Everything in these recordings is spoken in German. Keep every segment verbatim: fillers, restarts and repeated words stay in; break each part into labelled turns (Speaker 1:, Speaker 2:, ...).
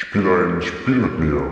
Speaker 1: Spiel ein Spiel mit mir.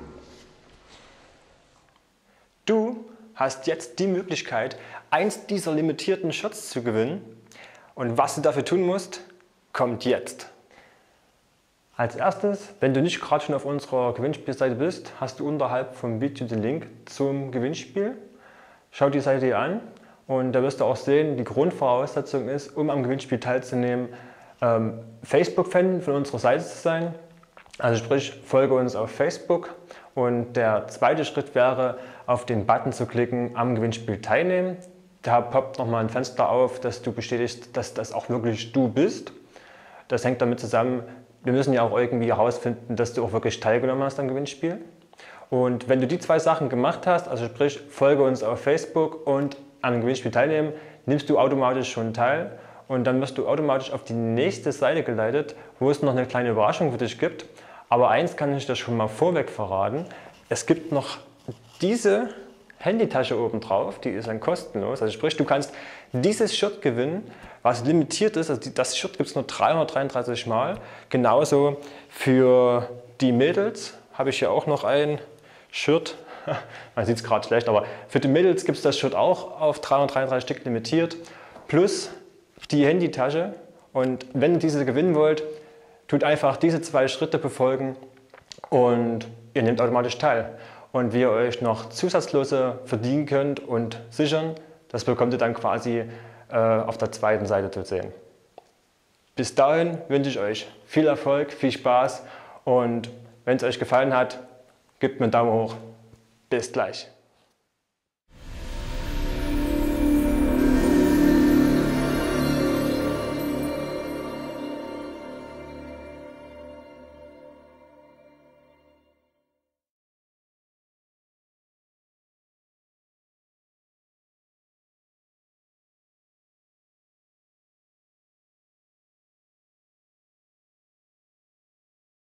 Speaker 2: Du hast jetzt die Möglichkeit, eins dieser limitierten Shots zu gewinnen. Und was du dafür tun musst, kommt jetzt. Als erstes, wenn du nicht gerade schon auf unserer Gewinnspielseite bist, hast du unterhalb vom Video den Link zum Gewinnspiel. Schau die Seite dir an und da wirst du auch sehen, die Grundvoraussetzung ist, um am Gewinnspiel teilzunehmen, ähm, Facebook-Fan von unserer Seite zu sein. Also sprich, folge uns auf Facebook. Und der zweite Schritt wäre, auf den Button zu klicken, am Gewinnspiel teilnehmen. Da poppt nochmal ein Fenster auf, dass du bestätigst, dass das auch wirklich du bist. Das hängt damit zusammen, wir müssen ja auch irgendwie herausfinden, dass du auch wirklich teilgenommen hast am Gewinnspiel. Und wenn du die zwei Sachen gemacht hast, also sprich, folge uns auf Facebook und am Gewinnspiel teilnehmen, nimmst du automatisch schon teil. Und dann wirst du automatisch auf die nächste Seite geleitet, wo es noch eine kleine Überraschung für dich gibt. Aber eins kann ich dir schon mal vorweg verraten, es gibt noch diese Handytasche oben drauf, die ist dann kostenlos. Also sprich, du kannst dieses Shirt gewinnen, was limitiert ist. Also das Shirt gibt es nur dreihundertdreiunddreißig Mal. Genauso für die Mädels habe ich hier auch noch ein Shirt. Man sieht es gerade schlecht, aber für die Mädels gibt es das Shirt auch auf dreihundertdreiunddreißig Stück limitiert. Plus die Handytasche. Und wenn ihr diese gewinnen wollt, tut einfach diese zwei Schritte befolgen und ihr nehmt automatisch teil. Und wie ihr euch noch Zusatzlose verdienen könnt und sichern, das bekommt ihr dann quasi äh, auf der zweiten Seite zu sehen. Bis dahin wünsche ich euch viel Erfolg, viel Spaß und wenn es euch gefallen hat, gebt mir einen Daumen hoch. Bis gleich.